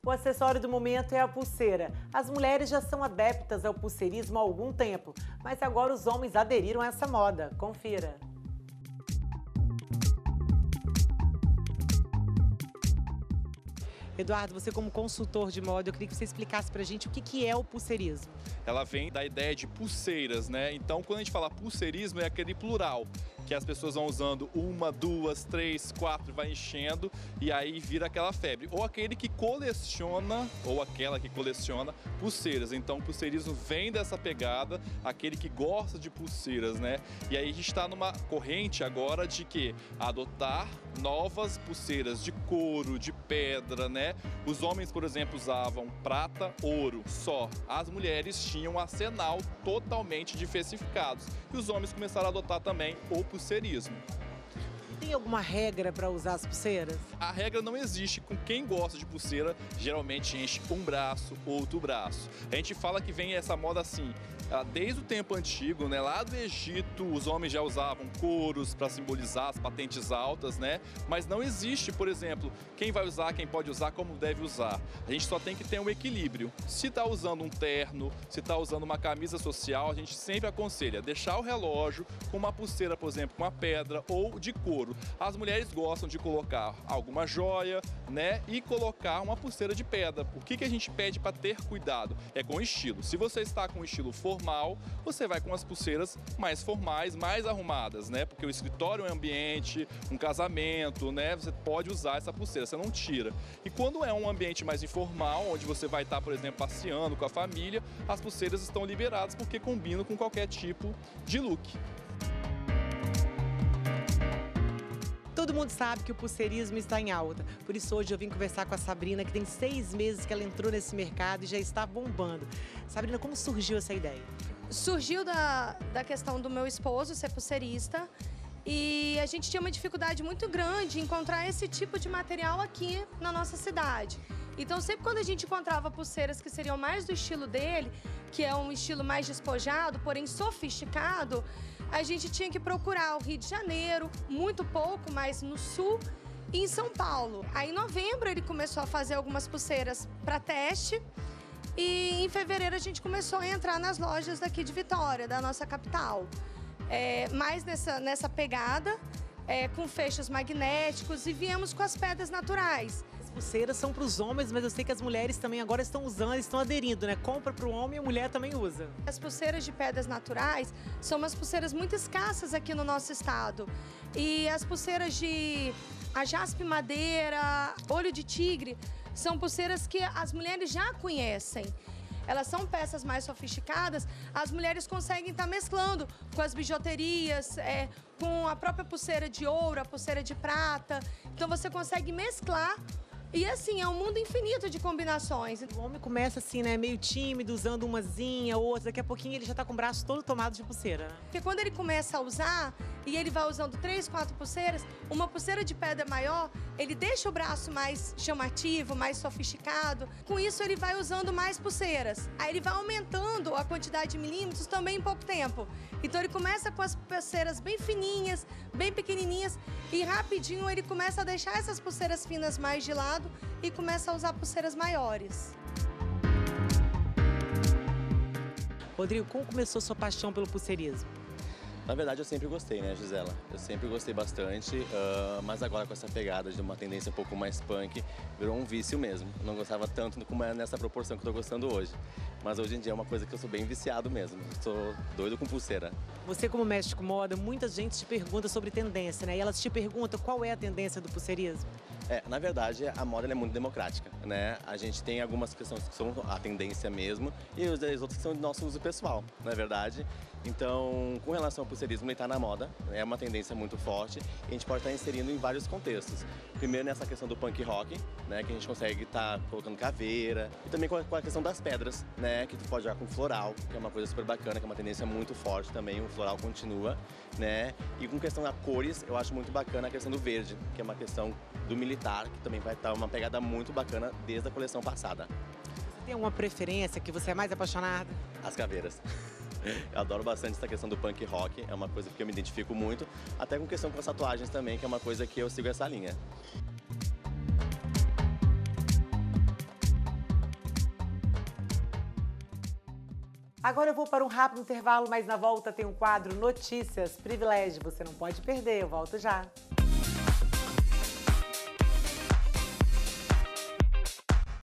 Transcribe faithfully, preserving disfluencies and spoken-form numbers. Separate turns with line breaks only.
O acessório do momento é a pulseira. As mulheres já são adeptas ao pulseirismo há algum tempo, mas agora os homens aderiram a essa moda. Confira. Eduardo, você como consultor de moda, eu queria que você explicasse pra gente o que que é o pulseirismo.
Ela vem da ideia de pulseiras, né? Então, quando a gente fala pulseirismo, é aquele plural, que as pessoas vão usando uma, duas, três, quatro, vai enchendo e aí vira aquela febre. Ou aquele que coleciona, ou aquela que coleciona pulseiras. Então, o pulseirismo vem dessa pegada, aquele que gosta de pulseiras, né? E aí a gente está numa corrente agora de que adotar novas pulseiras de couro, de pedra, né? Os homens, por exemplo, usavam prata, ouro, só. As mulheres tinham um arsenal totalmente diversificados. E os homens começaram a adotar também o pulseirismo.
Tem alguma regra para usar as pulseiras?
A regra não existe. Com quem gosta de pulseira, geralmente enche um braço, outro braço. A gente fala que vem essa moda assim, desde o tempo antigo, né? Lá do Egito, os homens já usavam couros para simbolizar as patentes altas, né? Mas não existe, por exemplo, quem vai usar, quem pode usar, como deve usar. A gente só tem que ter um equilíbrio. Se está usando um terno, se está usando uma camisa social, a gente sempre aconselha deixar o relógio com uma pulseira, por exemplo, com uma pedra ou de couro. As mulheres gostam de colocar alguma joia, né? E colocar uma pulseira de pedra. O que que a gente pede para ter cuidado? É com estilo. Se você está com estilo formal, você vai com as pulseiras mais formais, mais arrumadas, né? Porque o escritório é um ambiente, um casamento, né? Você pode usar essa pulseira, você não tira. E quando é um ambiente mais informal, onde você vai estar, por exemplo, passeando com a família, as pulseiras estão liberadas porque combinam com qualquer tipo de look.
Todo mundo sabe que o pulseirismo está em alta, por isso hoje eu vim conversar com a Sabrina, que tem seis meses que ela entrou nesse mercado e já está bombando. Sabrina, como surgiu essa ideia?
Surgiu da, da questão do meu esposo ser pulseirista e a gente tinha uma dificuldade muito grande em encontrar esse tipo de material aqui na nossa cidade. Então, sempre quando a gente encontrava pulseiras que seriam mais do estilo dele, que é um estilo mais despojado, porém sofisticado, a gente tinha que procurar o Rio de Janeiro, muito pouco, mas no sul e em São Paulo. Aí, em novembro, ele começou a fazer algumas pulseiras para teste e em fevereiro a gente começou a entrar nas lojas daqui de Vitória, da nossa capital. É, mais nessa, nessa pegada, é, com fechos magnéticos e viemos com as pedras naturais.
As pulseiras são para os homens, mas eu sei que as mulheres também agora estão usando, estão aderindo, né? Compra para o homem e a mulher também usa.
As pulseiras de pedras naturais são umas pulseiras muito escassas aqui no nosso estado. E as pulseiras de a jaspe madeira, olho de tigre, são pulseiras que as mulheres já conhecem. Elas são peças mais sofisticadas, as mulheres conseguem estar mesclando com as bijuterias, é, com a própria pulseira de ouro, a pulseira de prata. Então você consegue mesclar e assim, é um mundo infinito de combinações.
O homem começa assim, né, meio tímido, usando umazinha, outra, daqui a pouquinho ele já tá com o braço todo tomado de pulseira, né?
Porque quando ele começa a usar e ele vai usando três, quatro pulseiras, uma pulseira de pedra maior, ele deixa o braço mais chamativo, mais sofisticado. Com isso, ele vai usando mais pulseiras. Aí ele vai aumentando a quantidade de milímetros também em pouco tempo. Então ele começa com as pulseiras bem fininhas, bem pequenininhas e rapidinho ele começa a deixar essas pulseiras finas mais de lado e começa a usar pulseiras maiores.
Rodrigo, como começou sua paixão pelo pulseirismo?
Na verdade, eu sempre gostei, né, Gisela? Eu sempre gostei bastante, uh, mas agora com essa pegada de uma tendência um pouco mais punk, virou um vício mesmo. Eu não gostava tanto como é nessa proporção que eu tô gostando hoje. Mas hoje em dia é uma coisa que eu sou bem viciado mesmo. Sou doido com pulseira.
Você, como mestre com moda, muita gente te pergunta sobre tendência, né? E elas te perguntam qual é a tendência do pulseirismo.
É, na verdade, a moda é muito democrática, né? A gente tem algumas questões que são a tendência mesmo e as outras que são de nosso uso pessoal, não é verdade? Então, com relação ao pulseirismo, ele está na moda, é uma tendência muito forte e a gente pode estar inserindo em vários contextos. Primeiro nessa questão do punk rock, né? Que a gente consegue estar colocando caveira e também com a questão das pedras, né? Que tu pode jogar com floral, que é uma coisa super bacana, que é uma tendência muito forte também, o floral continua, né? E com questão a cores, eu acho muito bacana a questão do verde, que é uma questão do militar, que também vai estar uma pegada muito bacana desde a coleção passada.
Você tem alguma preferência que você é mais apaixonada?
As caveiras. Eu adoro bastante essa questão do punk rock, é uma coisa que eu me identifico muito, até com questão com as tatuagens também, que é uma coisa que eu sigo essa linha.
Agora eu vou para um rápido intervalo, mas na volta tem um quadro Notícias Privilégio. Você não pode perder, eu volto já.